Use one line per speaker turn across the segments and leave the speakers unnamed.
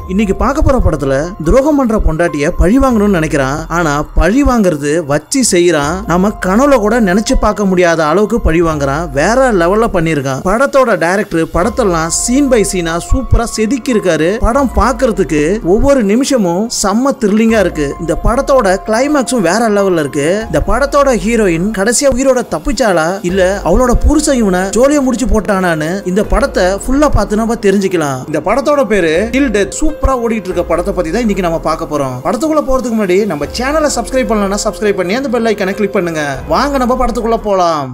இன்னைக்கு பார்க்க போற படத்துல துரோகம் பண்ற பொண்டாட்டிய பழி வாங்கணும்னு நினைக்கிறான். ஆனா பழி வாங்குறது வச்சு செய்யறான். நம்ம கனவுல கூட நினைச்சு பார்க்க முடியாத அளவுக்கு பழி வாங்குறான். வேற லெவல்ல பண்ணிருக்கான். படத்தோட டைரக்டர் படத்தெல்லாம் சீன் பை சீனா சூப்பரா செதுக்கி இருக்காரு. படம் பார்க்கிறதுக்கு ஒவ்வொரு நிமிஷமும் செம்ம த்ரில்லிங்கா இருக்கு. இந்த படத்தோட கிளைமாக்ஸும் வேற லெவல்ல இருக்கு. இந்த படத்தோட ஹீரோயின் கடைசியா உயிரோட தப்பிச்சாளா இல்ல அவளோட புருஷன் இவனை ஜோலியா முடிச்சு போட்டானான்னு இந்த படத்தை ஃபுல்லா பார்த்து நம்ம தெரிஞ்சுக்கலாம். இந்த படத்தோட பேரு டில் டெத். சூப்பரா ஓடிட்டு இருக்க படத்தை பத்தி தான் இன்னைக்கு நம்ம பார்க்க போறோம். படத்துக்குள்ள போறதுக்கு முன்னாடி நம்ம சேனலை சப்ஸ்கிரைப் பண்ணலன்னா சப்ஸ்கிரைப் பண்ணி அந்த பெல் ஐகானை கிளிக் பண்ணுங்க. வாங்க நம்ம படத்துக்குள்ள போலாம்.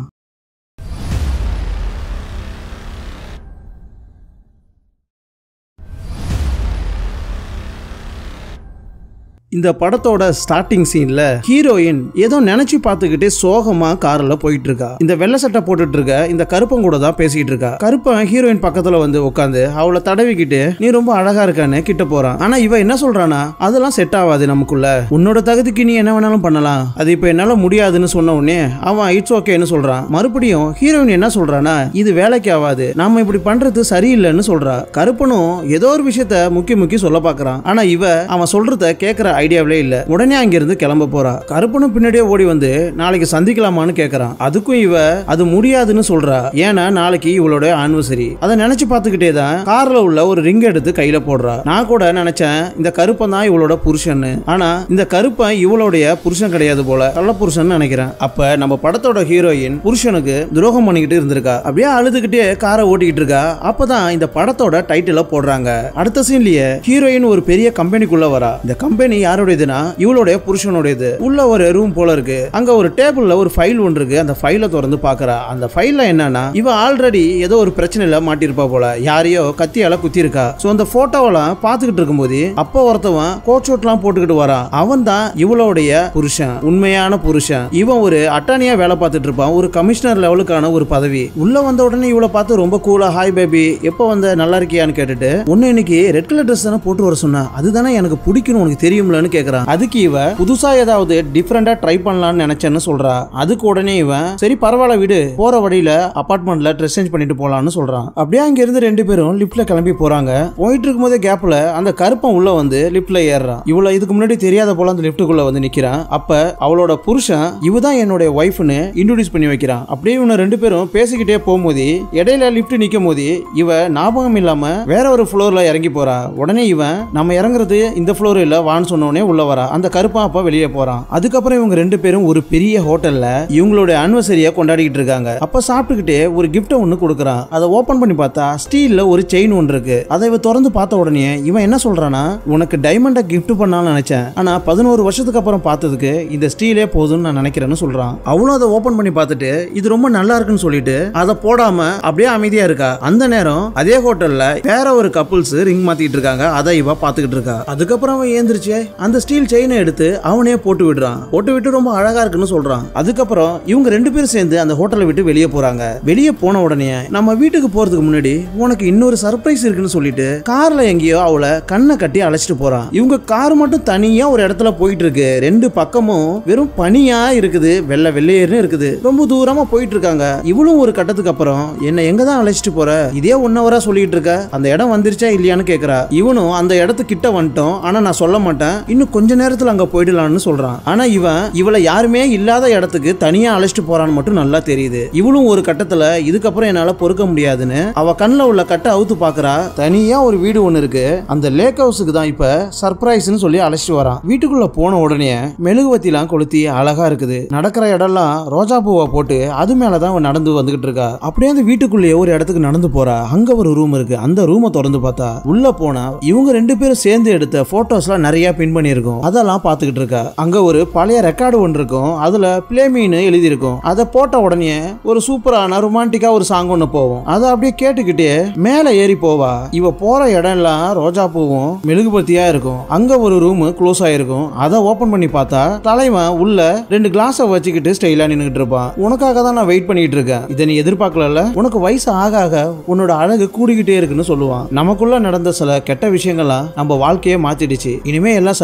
இந்த படத்தோட ஸ்டார்டிங் சீன்ல ஹீரோயின் ஏதோ நினைச்சு பார்த்துக்கிட்டே சோகமா கார்ல போயிட்டு இருக்கா. இந்த வெள்ளை சட்டை போட்டுட்டு இருக்க இந்த கருப்பன் கூட தான் பேசிட்டு இருக்கா. கருப்பன் ஹீரோயின் பக்கத்துல வந்து உட்காந்து அவளை தடவிக்கிட்டு நீ ரொம்ப அழகா இருக்கான்னு கிட்ட போறான். ஆனா இவ என்ன சொல்றானா, அதெல்லாம் செட் ஆகாது நமக்குள்ள, உன்னோட தகுதிக்கு நீ என்ன வேணாலும் பண்ணலாம், அது இப்ப என்னால முடியாதுன்னு சொன்ன உடனே அவன் இட்ஸ் ஓகேன்னு சொல்றான். மறுபடியும் ஹீரோயின் என்ன சொல்றானா, இது வேலைக்கு ஆகாது, நாம இப்படி பண்றது சரியில்லைன்னு சொல்றா. கருப்பனும் ஏதோ ஒரு விஷயத்த முக்கி சொல்ல பாக்குறான். ஆனா இவ அவன் சொல்றத கேட்கிற ஐடியாவிலே இல்ல. உடனே அங்கிருந்து கிளம்ப போறா. கருப்பனும் பின்னாடியே ஓடி வந்து நாளைக்கு சந்திக்கலாமான்னு கேக்குறான். அதுக்கும் இவ அது முடியாதுன்னு சொல்றா. ஏன்னா நாளைக்கு இவளோட ஆனிவர்சரி. அதை நினைச்சு பார்த்துக்கிட்டே தான் கார்ல உள்ள ஒரு ரிங் எடுத்து கையில போடுறா. நான் கூட நினைச்சேன் இந்த கருப்பன் தான் இவளோட புருஷன். ஆனா இந்த கருப்பன் இவளுடைய புருஷன் கிடையாது போல, கள்ள புருஷன் நினைக்கிறேன். அப்ப நம்ம படத்தோட ஹீரோயின் புருஷனுக்கு துரோகம் பண்ணிக்கிட்டு இருந்திருக்கா. அப்படியே அழுதுகிட்டே காரை ஓட்டிக்கிட்டு இருக்கா. அப்பதான் இந்த படத்தோட டைட்டில போடுறாங்க. அடுத்த சீன்லயே ஹீரோயின் ஒரு பெரிய கம்பெனிக்குள்ள வரா. இந்த கம்பெனி யாருடையதுன்னா இவளுடைய புருஷனுடையது. உள்ள ஒரு ரூம் போல இருக்கு. அங்க ஒரு டேபிள்ல ஒரு ஃபைல் ஒன்று இருக்கு. அந்த ஃபைலை திறந்து பாக்குறா. அந்த ஃபைல்ல என்னன்னா, இவ ஆல்ரெடி ஏதோ ஒரு பிரச்சனையில மாட்டிருப்பா போல, யாரையோ கத்தியால குத்தி இருக்கா. சோ அந்த போட்டோவெல்லாம் பாத்துக்கிட்டு இருக்கும்போது அப்ப ஒருத்தவன் கோட் ஷூட்லாம் போட்டுக்கிட்டு வரான். அவன் தான் இவளுடைய புருஷன், உண்மையான புருஷன். இவன் ஒரு அட்டானியா வேலை பார்த்துட்டு இருப்பான். ஒரு கமிஷனர் லெவலுக்கான ஒரு பதவி. உள்ள வந்த உடனே இவளை பார்த்து ரொம்ப கூலா, ஹாய் பேபி, எப்ப வந்த, நல்லா இருக்கியான்னு கேட்டுட்டு, ஒன்னு இன்னைக்கு ரெட் கலர் ட்ரெஸ் தானே போட்டு வர சொன்னா, அதுதானே எனக்கு பிடிக்கும் உனக்கு தெரியும்ல கேக்குறான். அதுக்கு இவ புதுசா ஏதாவது டிஃபரெண்டா ட்ரை பண்ணலாம்னு நினைச்சேன்னு சொல்றா. அதுக்கு உடனே இவன் சரி பரவாயில்ல விடு, போற வழியில அபார்ட்மெண்ட்ல ட்ரெஸ் சேஞ்ச் பண்ணிட்டு போலான்னு சொல்றான். அப்படியே அங்க இருந்து ரெண்டு பேரும் லிப்ட்ல கிளம்பி போறாங்க. போயிட்டு இருக்கும் போதே கேப்ல அந்த கருப்பன் உள்ள வந்து லிப்ட்ல ஏறான். இவள இதுக்கு முன்னாடி தெரியாத போல அந்த லிப்டுக்குள்ள வந்து நிக்கிறான். அப்ப அவளோட புருஷன் இவதான் என்னுடைய ஒய்ஃப்னு இன்ட்ரோடியூஸ் பண்ணி வைக்கிறான். அப்படியே இவங்க ரெண்டு பேரும் பேசிக்கிட்டே போகும்போது இடையில லிப்ட் நிக்கும் போது இவ ஞாபகம் இல்லாம வேற ஒரு ஃப்ளோர்ல இறங்கி போறா. உடனே இவன் நம்ம இறங்குறது இந்த ஃப்ளோர் இல்ல வான்னு சொன்ன உடனே உள்ள வரா. அந்த கருப்பன் அப்ப வெளியே போறான். அதுக்கப்புறம் இவங்க ரெண்டு பேரும் ஒரு பெரிய ஹோட்டல்ல இவங்களுடைய ஆனிவர்சரியை கொண்டாடிட்டு இருக்காங்க. அப்ப சாப்பிட்டுக்கிட்டே ஒரு கிஃப்ட் ஒன்னு கொடுக்கறான். அதை ஓபன் பண்ணி பார்த்தா ஸ்டீல்ல ஒரு செயின் ஒன்று இருக்கு. அதை இவ திறந்து பார்த்த உடனே இவன் என்ன சொல்றானா, உனக்கு டைமண்ட கிஃப்ட் பண்ணலாம்னு நினைச்சேன், ஆனா 11 வருஷத்துக்கு அப்புறம் பார்த்ததுக்கு இந்த ஸ்டீலே போதும்னு நான் நினைக்கிறேன்னு சொல்றான். அவளும் அதை ஓபன் பண்ணி பார்த்துட்டு இது ரொம்ப நல்லா இருக்குன்னு சொல்லிட்டு அதை போடாம அப்படியே அமைதியா இருக்கா. அந்த நேரம் அதே ஹோட்டல்ல வேற ஒரு கப்புள்ஸ் ரிங் மாத்திட்டு இருக்காங்க. அதை இவ பாத்துக்கிட்டு இருக்கா. அதுக்கப்புறம் அவன் ஏந்திரிச்சு அந்த ஸ்டீல் செயினை எடுத்து அவனே போட்டு விடுறான். போட்டு விட்டு ரொம்ப அழகா இருக்குன்னு சொல்றான். அதுக்கப்புறம் இவங்க ரெண்டு பேரும் சேர்ந்து அந்த ஹோட்டலை விட்டு வெளியே போறாங்க. வெளியே போன உடனே நம்ம வீட்டுக்கு போறதுக்கு முன்னாடி உனக்கு இன்னொரு சர்ப்ரைஸ் இருக்குன்னு சொல்லிட்டு கார்ல எங்கேயோ அவளை கண்ணை கட்டி அழைச்சிட்டு போறான். இவங்க கார் மட்டும் தனியா ஒரு இடத்துல போயிட்டு இருக்கு. ரெண்டு பக்கமும் வெறும் பனியா இருக்குது, வெள்ளை வெள்ளையர்னு இருக்குது. ரொம்ப தூரமா போயிட்டு இருக்காங்க. இவளும் ஒரு கட்டத்துக்கு அப்புறம் என்ன எங்க தான் அழைச்சிட்டு போற, இதே 1 ஹவரா சொல்லிட்டு இருக்க, அந்த இடம் வந்துருச்சா இல்லையான்னு கேக்குறா. இவனும் அந்த இடத்துக்கு கிட்ட வந்துட்டோம், ஆனா நான் சொல்ல மாட்டேன், இன்னும் கொஞ்ச நேரத்துல அங்க போயிடலாம்னு சொல்றான். ஆனா இவளை யாருமே இல்லாத இடத்துக்கு தனியா அழைச்சிட்டு போறான்னு மட்டும் நல்லா தெரியுது. இவளும் ஒரு கட்டத்துல இதுக்கப்புறம் என்னால பொறுக்க முடியாதுன்னு அவ கண்ணுல உள்ள கட்டை அவுத்து பாக்குறா. தனியா ஒரு வீடு ஒண்ணு இருக்கு. அந்த லேக் ஹவுஸுக்கு தான் இப்ப சர்ப்ரைஸ்னு சொல்லி அழைச்சிட்டு வரான். வீட்டுக்குள்ள போன உடனே மெழுகுவத்திலாம் கொளுத்தி அழகா இருக்குது. நடக்கிற இடம்லாம் ரோஜா பூவை போட்டு அது மேலதான் அவன் நடந்து வந்துகிட்டு இருக்கா. அப்படியே அந்த வீட்டுக்குள்ளேயே ஒரு இடத்துக்கு நடந்து போறா. அங்க ஒரு ரூம் இருக்கு. அந்த ரூமை திறந்து பார்த்தா உள்ள போனா இவங்க ரெண்டு பேரும் சேர்ந்து எடுத்த போட்டோஸ்லாம் நிறைய பின் பண்ணி இருக்கும். அதெல்லாம் பாத்துக்கிட்டு இருக்கா. அங்க ஒரு பழைய ரெக்கார்டு ஒன்று இருக்கும். அதுல பிளேமின்னு எழுதி இருக்கும். அதை போட்ட உடனே ஒரு சூப்பரான ரொமான்டிக்கா ஒரு சாங் ஒண்ணு போவோம். அதை அப்படியே கேட்டுக்கிட்டே மேல ஏறி போவா. இவ போற இடம் எல்லாம் ரோஜா பூவும் மெழுகுபத்தியா இருக்கும். அங்க ஒரு ரூம் க்ளோஸ் ஆயிருக்கும். அதை ஓபன் பண்ணி பார்த்தா தலைவன் உள்ள 2 கிளாஸ வச்சுக்கிட்டு ஸ்டைலா நின்னுட்டு இருப்பான். உனக்காக தான் நான் வெயிட் பண்ணிட்டு இருக்கேன், இதை நீ எதிர்பார்க்கல, உனக்கு வயசு ஆக ஆக உன்னோட அழகு கூடிக்கிட்டே இருக்குன்னு சொல்லுவான். நமக்குள்ள நடந்த சில கெட்ட விஷயங்கள்லாம் நம்ம வாழ்க்கையை மாத்திடுச்சு, இனிமே எல்லாம்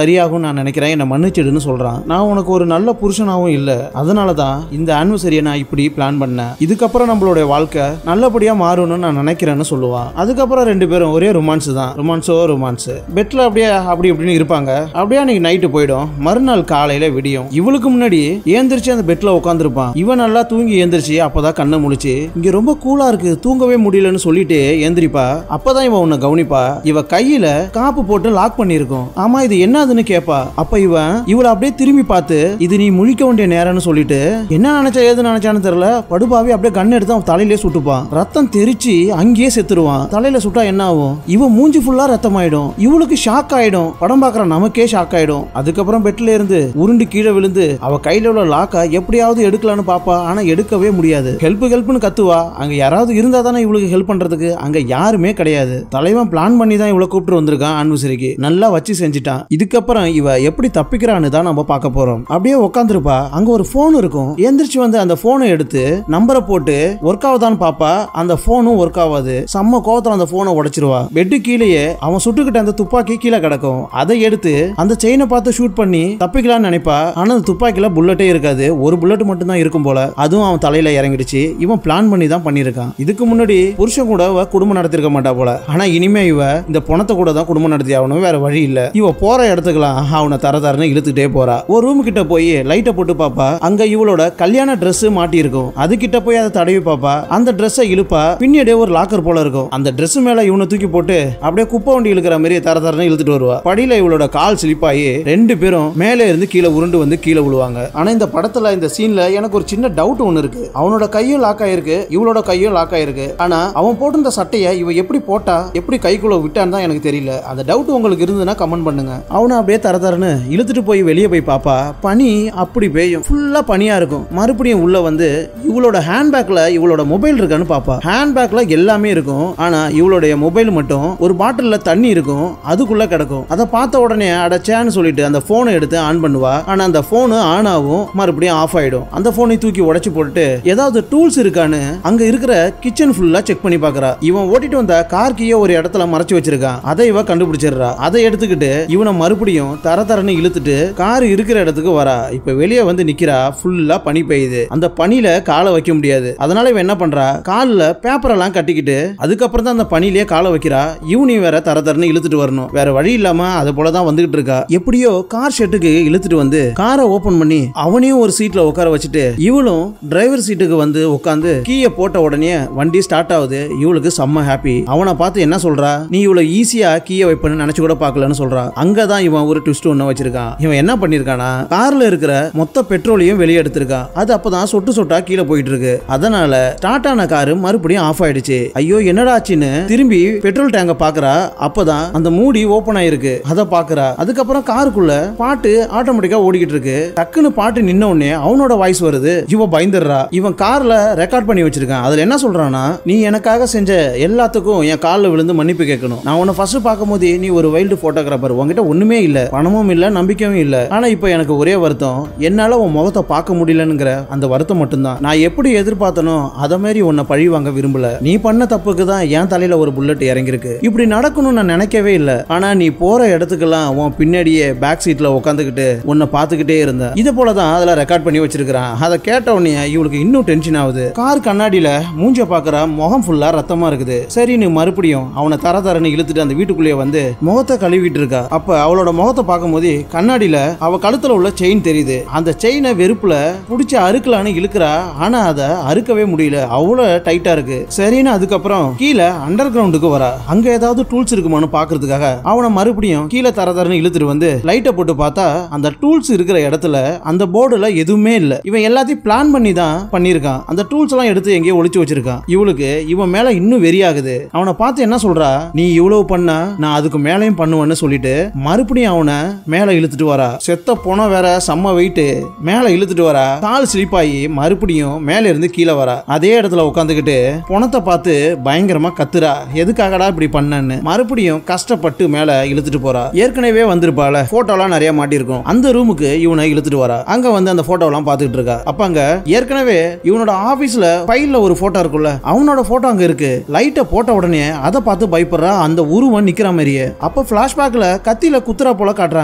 சரியாகும் நான் நினைக்கிறேன், என்ன மன்னிச்சிடுன்னு சொல்றான். நான் உனக்கு ஒரு நல்ல புருஷனாவும் இல்ல, அதனாலதான் இந்த ஆனிவர்சரியை நான் இப்படி பிளான் பண்ணேன். இதுக்கப்புறம் நம்மளுடைய வாழ்க்கை நல்லபடியா மாறணும்னு நான் நினைக்கிறேன்னு சொல்லுவான். அதுக்கப்புறம் ரெண்டு பேரும் ஒரே ரொமான்ஸ் தான், ரொமான்ஸ் பெட்ல அப்படியே அப்படி இப்படின்னு இருப்பாங்க. அப்படியே அன்னைக்கு நைட்டு போயிடும். மறுநாள் காலையில விடியும். இவளுக்கு முன்னாடி ஏந்திரிச்சு அந்த பெட்ல உட்காந்துருப்பான். இவன் நல்லா தூங்கி ஏந்திரிச்சு அப்பதான் கண்ணை முழிச்சு இங்க ரொம்ப கூலா இருக்கு, தூங்கவே முடியலன்னு சொல்லிட்டு ஏந்திரிப்பா. அப்பதான் இவன் உன்னை கவனிப்பா. இவ கையில காப்பு போட்டு லாக் பண்ணிருக்கும். ஆமா இது என்னதுன்னு கேப்பா. அப்ப இவளை அப்படியே திரும்பி பார்த்து இது நீ முழிக்க வேண்டிய நேரம்னு சொல்லிட்டு என்ன நினைச்சா ஏது நினைச்சான்னு தெரியல, படுபாவி அப்படியே கண்ணு எடுத்து அவன் தலையிலே சுட்டுப்பான். ரத்தம் தெரிச்சு அங்கேயே செத்துருவான். தலையில சுட்டா என்ன ஆகும், இவன் மூஞ்சி ஃபுல்லா ரத்தம் ஆயிடும். இவளுக்கு ஷாக் ஆயிடும். படம் பாக்குற நமக்கே ஷாக் ஆயிடும். அதுக்கப்புறம் பெட்ல இருந்து உருண்டு கீழே விழுந்து அவ கையில உள்ள லாக்கா எப்படியாவது எடுக்கலான்னு பாப்பா. ஆனா எடுக்கவே முடியாது. ஹெல்ப்னு கத்துவா. அங்க யாராவது இருந்தா தானே இவளுக்கு ஹெல்ப் பண்றதுக்கு. அங்க யாருமே கிடையாது. தலைவன் பிளான் பண்ணி தான் இவளை கூப்பிட்டு வந்திருக்கான். ஆனிவர்சரிக்கு நல்லா வச்சு செஞ்சுட்டான். இதுக்கப்புறம் இவ எப்படி தப்பிக்கிறான்னு தான் நம்ம பார்க்க போறோம். அப்படியே உட்காந்துருப்பா. அங்க ஒரு போன் இருக்கும். எந்திரிச்சு வந்து அந்த போனை எடுத்து நம்பரை போட்டு ஒர்க் ஆகுதான்னு பாப்பா. அந்த போனும் ஒர்க் ஆகாது. செம்ம கோவத்துல அந்த போனை உடைச்சிருவா. பெட்டு கீழேயே அவன் சுட்டுக்கிட்ட அந்த துப்பாக்கி கீழே கிடக்கும். அதை எடுத்து அந்த செயினை பார்த்து ஷூட் பண்ணி தப்பிக்கலாம்னு நினைப்பா. ஆனா அந்த துப்பாக்கில புல்லட்டே இருக்காது. ஒரு புல்லட் மட்டும் தான் இருக்கும் போல. அதுவும் அவன் தலையில இறங்கிடுச்சு. இவன் பிளான் பண்ணி தான் பண்ணிருக்கான். இதுக்கு முன்னாடி புருஷன் கூட குடும்பம் நடத்திருக்க மாட்டா போல. ஆனா இனிமே இவ இந்த பணத்தை கூட தான் குடும்பம் நடத்தி ஆகணும். வேற வழி இல்ல. இவ போற இடத்துக்குலாம் அவனை தரன்னு இழுத்துட்டே போறா. ஒரு ரூம் கிட்ட போய் லைட்டை போட்டு பாப்பா. அங்க இவளோட கல்யாண Dress மாட்டி இருக்கும். அது கிட்ட போய் அதை தடவி பாப்பா. அந்த Dress-ஐ இழுப்பா. பின்னாடியே ஒரு லாக்கர் போல இருக்கும். அந்த Dress மேல இவனை தூக்கி போட்டு அப்படியே குப்பை வண்டி இழுக்கிற மாதிரி தரன்னு இழுத்துட்டு வருவா. படியில இவளோட கால் ஸ்லிப்பாயி ரெண்டு பேரும் மேலே இருந்து கீழே உருண்டு வந்து கீழே விழுவாங்க. ஆனா இந்த படத்துல இந்த சீன்ல எனக்கு ஒரு சின்ன டவுட் ஒன்னு இருக்கு. அவனோட கையும் லாக் ஆயிருக்கு, இவளோட கையும் லாக் ஆயிருக்கு. ஆனா அவன் போட்டிருந்த சட்டையை இவ எப்படி போட்டா, எப்படி கைக்குள்ள விட்டான்னு தான் எனக்கு தெரியல. அந்த டவுட் உங்களுக்கு இருந்ததுன்னா கமெண்ட் பண்ணுங்க. அவனை அப்படியே தரன்னு இழுத்துட்டு போய் வெளியே போய் பாப்பா. பனி அப்படி பெய்யும். ஃபுல்லா பனியா இருக்கும். மறுபடியும் உள்ள வந்து இவளோட ஹேண்ட்பேக்ல இவளோட மொபைல் இருக்கான்னு பாப்பா. ஹேண்ட்பேக்ல எல்லாமே இருக்கும். ஆனா இவளுடைய மொபைல் மட்டும் ஒரு பாட்டில்ல தண்ணி இருக்கும், அதுக்குள்ள கிடக்கும். அதை பார்த்த உடனே அடச்சேன்னு சொல்லிட்டு அந்த போனை எடுத்து ஆன் பண்ணுவா. ஆனா அந்த போனு ஆன் ஆகும், மறுபடியும் ஆஃப் ஆயிடும். அந்த போனை தூக்கி உடைச்சு போட்டு ஏதாவது டூல்ஸ் இருக்கான்னு அங்க இருக்கிற கிச்சன் ஃபுல்லா செக் பண்ணி பாக்குறா. இவன் ஓட்டிட்டு வந்த கார் கீயை ஒரு இடத்துல மறைச்சு வச்சிருக்கான். அதை இவ கண்டுபிடிச்சிடுறா. அதை எடுத்துக்கிட்டு இவனை மறுபடியும் தரன்னு இழுத்துட்டு கார் இருக்கிற இடத்துக்கு வரா. இப்ப வெளியே வந்து நிக்கிறா. ஃபுல்லா பனி பெய்யுது. அந்த பனியில காலை வைக்க முடியாது. அதனால இவன் என்ன பண்றா, கால்ல பேப்பர் எல்லாம் கட்டிக்கிட்டு அதுக்கப்புறம் தான் அந்த பனியிலேயே காலை வைக்கிறா. இவனையும் வேற தரன்னு இழுத்துட்டு வரணும். வேற வழி இல்லாம அது போலதான் வந்துகிட்டு இருக்கா. எப்படியோ கார் ஷெட்டுக்கு இழுத்துட்டு வந்து காரை ஓபன் பண்ணி அவனையும் ஒரு சீட்ல உட்கார வச்சுட்டு இவளும் டிரைவர் சீட்டுக்கு வந்து உட்காந்து கீயை போட்ட உடனே வண்டி ஸ்டார்ட் ஆகுது. இவளுக்கு செம்ம ஹாப்பி. அவனை பார்த்து என்ன சொல்றா, நீ இவ்வளவு ஈஸியா கீயை வைப்பன்னு நினைச்சு கூட பார்க்கலன்னு சொல்றா. அங்கதான் இவன் ஒரு ட்விஸ்ட் ஒண்ணு வச்சிருக்கான். இவன் என்ன பண்ணிருக்கானா, கார்ல இருக்கிற மொத்த பெட்ரோலையும் வெளியே எடுத்திருக்கான். அது அப்பதான் சொட்டு சொட்டா கீழே போயிட்டு இருக்கு. அதனால ஸ்டார்ட் ஆன காரு மறுபடியும் ஆஃப் ஆயிடுச்சு. ஐயோ என்னடா ஆச்சுன்னு திரும்பி பெட்ரோல் டேங்க பாக்குறா. அப்பதான் அந்த மூடி ஓபன் ஆயிருக்கு. அதை பாக்குறா. அதுக்கப்புறம் காருக்குள்ள பாட்டு ஆட்டோமேட்டிக்கா ஓடிக்கிட்டு இருக்கு. டக்குன்னு பாட்டு நின்ன உடனே அவனோட வாய்ஸ் வருது. இவ பயந்துடுறா. இவன் கார்ல ரெக்கார்ட் பண்ணி வச்சிருக்கான். அதுல என்ன சொல்றானா, நீ எனக்காக செஞ்ச எல்லாத்துக்கும் என் காலில் விழுந்து மன்னிப்பு கேட்கணும். நான் உன்னை ஃபர்ஸ்ட் பார்க்கும் போது நீ ஒரு வைல்டு போட்டோகிராஃபர், உன்கிட்ட ஒண்ணுமே இல்ல, பணமும் இல்ல, நம்பிக்கையும் இல்ல. ஆனா இப்ப எனக்கு ஒரே வருத்தம், என்னால உன் முகத்தை பார்க்க முடியலங்கிற அந்த வருத்தம் மட்டும்தான். நான் எப்படி எதிர்பார்த்தனோ அத மாதிரி உன்னை பழி வாங்க விரும்பல. நீ பண்ண தப்புக்கு தான் என் தலையில ஒரு புல்லட் இறங்கிருக்கு. இப்படி நடக்கணும்னு நான் நினைக்கவே இல்லை. ஆனா நீ போற இடத்துக்கெல்லாம் உன் பின்னாடியே பேக் சீட்ல உட்காந்துக்கிட்டு உன்னை பார்த்துக்கிட்டே இருந்த. இது போலதான் அதுல ரெக்கார்ட் பண்ணி வச்சிருக்கான். அதை கேட்ட உடனே இவளுக்கு இன்னும் டென்ஷன் ஆகுது. கார் கண்ணாடியில மூஞ்ச பாக்குற, முகம் ஃபுல்லா ரத்தமா இருக்குது. சரி நீ மறுபடியும் அவனை தரன்னு இழுத்துட்டு அந்த வீட்டுக்குள்ளேயே வந்து முகத்தை கழுவிட்டு இருக்கா. அப்ப அவளோட முகத்தை பார்க்கும் போது கண்ணாடியில அவ கழுத்துல உள்ள செயின் தெரியுது. அந்த செயினை வெறுப்புல புடிச்சு அறுக்கலான்னு இழுக்கிறா. ஆனா அதை அறுக்கவே முடியல, அவ்வளவு டைட்டா இருக்கு. சரின்னு அதுக்கப்புறம் கீழே அண்டர் கிரவுண்டுக்கு வரா. அங்க ஏதாவது டூல்ஸ் இருக்குமான்னு பாக்குறதுக்காக அவனை மறுபடியும் கீழே தரன்னு இழுத்துட்டு வந்து லைட்டை போட்டு பார்த்தா அந்த டூல்ஸ் இருக்கிற இடத்துல அந்த போர்டுல எதுவுமே இல்ல. இவன் எல்லாத்தையும் பிளான் பண்ணி தான் பண்ணிருக்கான். அந்த டூல்ஸ் எல்லாம் எடுத்து எங்கேயோ ஒளிச்சு வச்சிருக்கான். இவளுக்கு இவன் மேல இன்னும் வெறியாகுது. அவனை பார்த்து என்ன சொல்றா, நீ இவ்வளவு பண்ணா நான் அதுக்கு மேலையும் பண்ணுவேன்னு சொல்லிட்டு மறுபடியும் அவனை மேல இழுத்துட்டு வரா. செத்த போன வேற செம்ம வெயிட் மேல இழுத்துட்டு வரா. கால் ஸ்லிப் ஆகி மறுபடியும் மேல இருந்து கீழே வரா. அதே இடத்துல உட்காந்துக்கிட்டு பணத்தை பார்த்து பயங்கரமா கத்துறா. எதுக்காகடா இப்படி பண்ணன்னு. மறுபடியும் கஷ்டப்பட்டு மேல இழுத்துட்டு போறா. ஏற்கனவே வந்திருப்பால, போட்டோலாம் நிறைய மாட்டிருக்கும். அந்த ரூமுக்கு இவனை இழுத்துட்டு வரா. அங்க வந்து அந்த போட்டோலாம் பார்த்துட்டு இருக்கா. அப்ப அங்க ஏற்கனவே இவனோட ஆபீஸ்ல ஃபைல்ல ஒரு போட்டோ இருக்குல்ல, அவனோட போட்டோ அங்க இருக்கு. லைட்டை போட்ட உடனே அதை பார்த்து பயப்படுறா. அந்த உருவம் நிக்கிற மாதிரியே. அப்ப பிளாஷ்பேக்ல கத்தியில குத்துறா போல காட்டுறாங்க.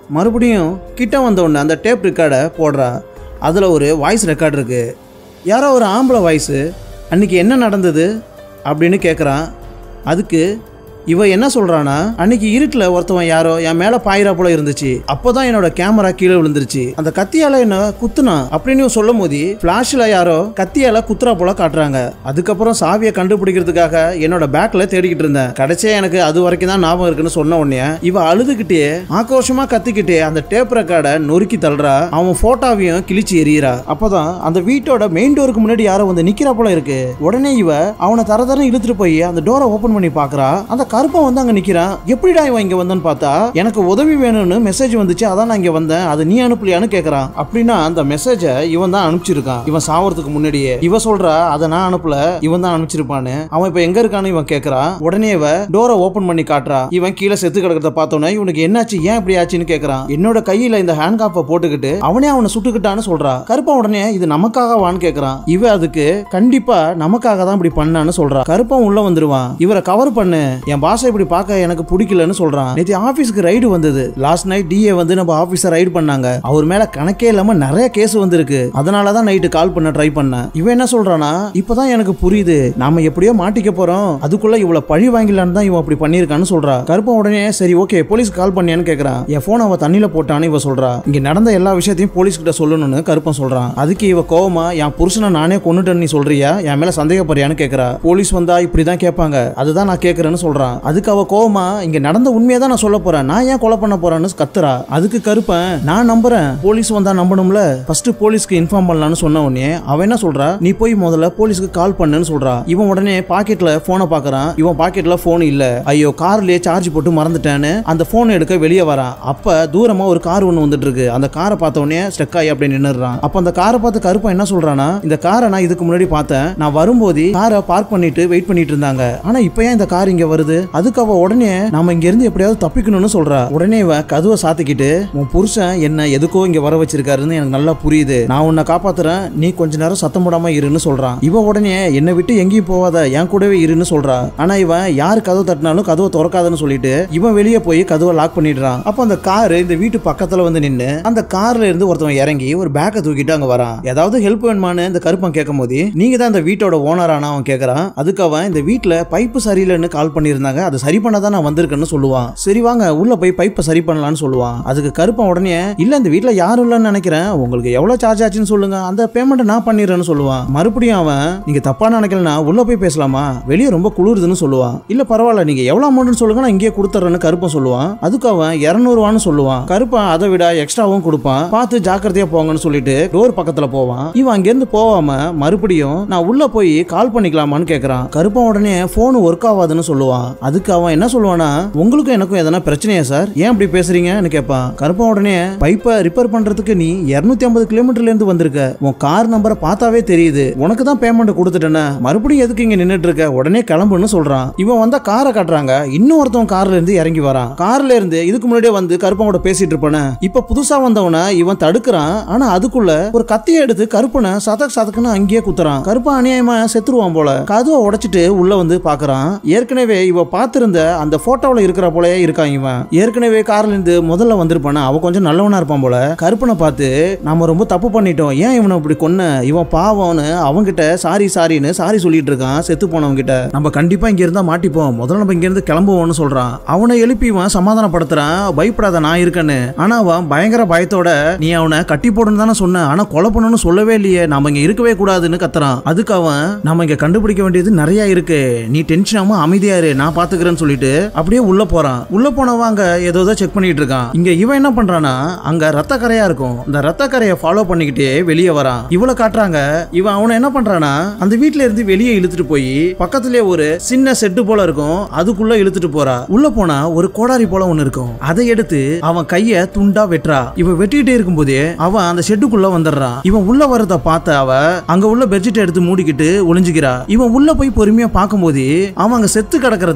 மறுபடியும் கிட்ட வந்த உடனே அந்த டேப் ரெக்கார்டை போடுறா. அதில் ஒரு வாய்ஸ் ரெக்கார்டு இருக்கு. யாரோ ஒரு ஆம்பளை வாய்ஸு அன்னைக்கு என்ன நடந்தது அப்படின்னு கேட்குறான். அதுக்கு இவ என்ன சொல்றானா, அன்னைக்கு இருட்டில் ஒருத்தவன் யாரோ என் மேல பாயிரா போல இருந்துச்சு. அப்போதான் என்னோட கேமரா கீழே விழுந்துருச்சு. அந்த கத்தியால என்ன குத்துனா அப்படின்னு சொல்லும் போது பிளாஷ்ல யாரோ கத்தியால குத்துறா போல காட்டுறாங்க. அதுக்கப்புறம் சாவியை கண்டுபிடிக்கிறதுக்காக என்னோட பேக்ல தேடிக்கிட்டு இருந்தேன். கடைசியா எனக்கு அது வரைக்கும் தான் ஞாபகம் இருக்குன்னு சொன்ன உடனே இவ அழுதுகிட்டே ஆக்ரோஷமா கத்திக்கிட்டே அந்த டேப் ரெக்கார்டை நொறுக்கி தள்ளுறா. அவன் போட்டோவையும் கிழிச்சு எறியறா. அப்பதான் அந்த வீட்டோட மெயின் டோருக்கு முன்னாடி யாரோ வந்து நிக்கிறா போல இருக்கு. உடனே இவ அவனை தர இழுத்துட்டு போய் அந்த டோரை ஓபன் பண்ணி பாக்குறா. அந்த கருப்பன் வந்து அங்க நிக்கிறான். எப்படிடா இவன் இங்க வந்தான்னு பார்த்தா எனக்கு உதவி வேணும்னு மெசேஜ் வந்துச்சு, அதான் நான் இங்க வந்தேன், அது நீ அனுப்பலையான்னு கேக்குறான். அப்படின்னா அந்த மெசேஜை இவன் தான் அனுப்பிச்சிருக்கான். இவன் சாவறதுக்கு முன்னாடியே இவ சொல்றா அதை நான் அனுப்பல, இவன் தான் அனுப்பிச்சிருப்பான்னு. அவன் இப்ப எங்க இருக்கான்னு இவன் கேக்குறான். உடனே இவ டோரை ஓபன் பண்ணி காட்டுறா. இவன் கீழே செத்து கிடக்கிறத பார்த்தோன்னே இவனுக்கு என்னாச்சு, ஏன் இப்படி ஆச்சுன்னு கேக்குறான். என்னோட கையில இந்த ஹேண்ட் காப்பை போட்டுக்கிட்டு அவனே அவனை சுட்டுக்கிட்டான்னு சொல்றா. கருப்பன் உடனே இது நமக்காகவான்னு கேக்குறான். இவ அதுக்கு கண்டிப்பா நமக்காக தான் இப்படி பண்ணான்னு சொல்றா. கருப்பன் உள்ள வந்துருவான். இவரை கவர் பண்ணு, என் பாசை இப்படி பார்க்க எனக்கு பிடிக்கலன்னு சொல்றான். நேத்து ஆபீஸ்க்கு ரைடு வந்தது. லாஸ்ட் நைட் டிஏ வந்து நம்ம ஆபீஸை ரைடு பண்ணாங்க. அவர் மேல கணக்கே இல்லாம நிறைய கேஸ் வந்திருக்கு. அதனாலதான் நைட்டு கால் பண்ண ட்ரை பண்ணேன். இவன் என்ன சொல்றானா, இப்பதான் எனக்கு புரியுது நாம எப்படியோ மாட்டிக்க போறோம், அதுக்குள்ள இவ்வளவு பழி வாங்கிடலான்னு தான் இவன் அப்படி பண்ணிருக்கான்னு சொல்றா. கருப்பன் உடனே சரி ஓகே போலீஸ் கால் பண்ணியான்னு கேக்குறான். என் போன் அவ தண்ணியில போட்டான்னு இவ சொல்றா. இங்க நடந்த எல்லா விஷயத்தையும் போலீஸ் கிட்ட சொல்லணும்னு கருப்பன் சொல்றான். அதுக்கு இவ கோவமா என் புருஷனை நானே கொன்னுட்டேன்னு நீ சொல்றியா, என் மேல சந்தேகப்படுறியான்னு கேக்குறா. போலீஸ் வந்தா இப்படிதான் கேட்பாங்க, அதுதான் நான் கேக்குறேன்னு சொல்றான். அதுக்கு அவ கோவமா இங்க நடந்த உண்மையை தான் நான் சொல்ல போறேன், நான் ஏன் கொலை பண்ண போறேன்னு கத்துறா. அதுக்கு கருப்பன் நான் நம்புறேன், போலீஸ் வந்தா நம்பணும்ல, ஃபர்ஸ்ட் போலீஸ்க்கு இன்ஃபார்ம் பண்ணலாம்னு சொன்ன உடனே அவன் என்ன சொல்றா, நீ போய் முதல்ல போலீஸ்க்கு கால் பண்ணுன்னு சொல்றா. இவன் உடனே பாக்கெட்ல போனை பாக்குறான். இவன் பாக்கெட்ல போன் இல்ல. ஐயோ கார்லயே சார்ஜ் போட்டு மறந்துட்டேன்னு அந்த போன் எடுக்க வெளியே வரான். அப்ப தூரமா ஒரு கார் ஒண்ணு வந்துட்டு இருக்கு. அந்த காரை பார்த்த உடனே ஸ்டக் ஆகி அப்படி நின்னுறான். அப்ப அந்த காரை பார்த்து கருப்பன் என்ன சொல்றானா, இந்த காரை நான் இதுக்கு முன்னாடி பார்த்தேன், நான் வரும்போது காரை பார்க் பண்ணிட்டு வெயிட் பண்ணிட்டு இருந்தாங்க, ஆனா இப்ப ஏன் இந்த கார் இங்க வருது. அதுக்கு அவ உடனே நாம இங்க இருந்து எப்படியாவது தப்பிக்கணும்னு சொல்றா. உடனே இவ கதவை சாத்திக்கிட்டு உன் புருஷன் என்ன எதுக்கோ இங்க வர வச்சிருக்காருன்னு எனக்கு நல்லா புரியுது, நான் உன்னை காப்பாத்துறேன், நீ கொஞ்ச நேரம் சத்தம் போடாம இருன்னு சொல்றான். இவ உடனே என்னை விட்டு எங்கேயும் போவாத, என் கூடவே இருன்னு சொல்றா. ஆனா இவன் யாரு கதவு தட்டினாலும் கதவை திறக்காதுன்னு சொல்லிட்டு இவன் வெளியே போய் கதவை லாக் பண்ணிடுறான். அப்ப அந்த காரு இந்த வீட்டு பக்கத்துல வந்து நின்னு அந்த கார்ல இருந்து ஒருத்தவன் இறங்கி ஒரு பேக்கை தூக்கிட்டு அங்க வரான். ஏதாவது ஹெல்ப் வேணுமான்னு இந்த கருப்பன் கேட்கும் போது நீங்க தான் இந்த வீட்டோட ஓனரானா அவன் கேட்கறான். அதுக்கு அவன் இந்த வீட்டுல பைப்பு சரியில்லைன்னு கால் பண்ணியிருந்தாங்க, அதை சரி பண்ணதான் நான் வந்திருக்கேன்னு சொல்லுவான். சரி வாங்க உள்ள போய் பைப்பை சரி பண்ணலாம்னு சொல்லுவான். அதுக்கு கருப்பன் உடனே இல்ல இந்த வீட்டுல யாரும் இல்லைன்னு நினைக்கிறேன், உங்களுக்கு எவ்வளவு சார்ஜ் ஆச்சுன்னு சொல்லுங்க, அந்த பேமெண்ட் நான் பண்ணிடுறேன்னு சொல்லுவான். மறுபடியும் அவன் நீங்க தப்பா நினைக்கலனா உள்ள போய் பேசலாமா, வெளியே ரொம்ப குளிருதுன்னு சொல்லுவான். இல்ல பரவாயில்ல நீங்க எவ்வளவு அமௌண்ட் சொல்லுங்க நான் இங்கே கொடுத்துறேன்னு கருப்பன் சொல்லுவான். அதுக்கு அவன் 200 சொல்லுவான். கருப்பன் அதை விட எக்ஸ்ட்ராவும் கொடுப்பான். பார்த்து ஜாக்கிரதையா போங்கன்னு சொல்லிட்டு டோர் பக்கத்துல போவான். இவன் அங்கிருந்து போவாம மறுபடியும் நான் உள்ள போய் கால் பண்ணிக்கலாமான்னு கேக்குறான். கருப்பன் உடனே போன் ஒர்க் ஆகாதுன்னு சொல்லுவான். அதுக்கு அவன் என்ன சொல்லுவானா, உங்களுக்கும் எனக்கும் எதனா பிரச்சனையா சார், ஏன் இப்படி பேசுறீங்கன்னு கேட்பான். கருப்பன் உடனே பைப்பை ரிப்பேர் பண்றதுக்கு நீ 250 கிலோமீட்டர்ல இருந்து வந்திருக்க, உன் கார் நம்பரை பார்த்தாவே தெரியுது, உனக்கு தான் பேமெண்ட் கொடுத்துட்டேன்னா மறுபடியும் எதுக்கு இங்க நின்னுட்டு இருக்க, உடனே கிளம்புன்னு சொல்றான். இவன் வந்தா காரை காட்டுறாங்க. இன்னும் ஒருத்தவன் கார்ல இருந்து இறங்கி வரான். கார்ல இருந்து இதுக்கு முன்னாடியே வந்து கருப்பன் கூட பேசிட்டு இருப்பான, இப்ப புதுசா வந்தவன இவன் தடுக்கிறான். ஆனா அதுக்குள்ள ஒரு கத்தியை எடுத்து கருப்பனை சதக்குன்னு அங்கேயே குத்துறான். கருப்பன் அநியாயமா செத்துருவான் போல. கதவை உடைச்சிட்டு உள்ள வந்து பாக்குறான். ஏற்கனவே இவ பார்த்திருந்த அந்த போட்டோல இருக்கிற போலயே இருக்கான். இவன் ஏற்கனவே கார்ல இருந்து முதல்ல வந்திருப்பான, அவ கொஞ்சம் நல்லவனா இருப்பான் போல. கருப்பனை பார்த்து நாம ரொம்ப தப்பு பண்ணிட்டோம், ஏன் இவனை இப்படி கொன்ன, இவன் பாவம்னு அவங்கிட்ட சாரின்னு சாரி சொல்லிட்டு இருக்கான். செத்து போனவங்க கிட்ட நம்ம கண்டிப்பா இங்க இருந்தா மாட்டிப்போம், முதல்ல நம்ம இங்க இருந்து கிளம்புவோம்னு சொல்றான். அவனை எழுப்பி இவன் சமாதானப்படுத்துறான், பயப்படாத நான் இருக்கேன்னு. ஆனா அவன் பயங்கர பயத்தோட நீ அவனை கட்டி போடுன்னு தானே சொன்ன, ஆனா கொலை பண்ணணும்னு சொல்லவே இல்லையே, நாம இங்க இருக்கவே கூடாதுன்னு கத்துறான். அதுக்கு அவன் நம்ம இங்க கண்டுபிடிக்க வேண்டியது நிறைய இருக்கு, நீ டென்ஷன் ஆகாம அமைதியா இரு, நான் பாத்துக்கிறேன்னு சொல்லிட்டு அப்படியே உள்ள போறான். உள்ள போனவங்க ஏதோ செக் பண்ணிட்டு இருக்கான். இங்க இவன் என்ன பண்றானா, அங்க ரத்த கரையா இருக்கும், இந்த ரத்த கரையை ஃபாலோ பண்ணிக்கிட்டே வெளியே வரான். இவ்வளவு காட்டுறாங்க. இவன் அவனை என்ன பண்றானா, அந்த வீட்டுல இருந்து வெளியே இழுத்துட்டு போய் பக்கத்திலே ஒரு சின்ன செட்டு போல இருக்கும், அதுக்குள்ள இழுத்துட்டு போறா. உள்ள போனா ஒரு கோடாரி போல ஒண்ணு இருக்கும், அதை எடுத்து அவன் கைய துண்டா வெட்டுறா. இவன் வெட்டிட்டே இருக்கும் போதே அவன் அந்த ஷெட்டுக்குள்ள வந்துடுறான். இவன் உள்ள வரத பார்த்த அவ அங்க உள்ள பெட்ஷீட் எடுத்து மூடிக்கிட்டு ஒளிஞ்சுக்கிறா. இவன் உள்ள போய் பொறுமையா பார்க்கும்போது அவன் அங்க செத்து கிடக்கிறத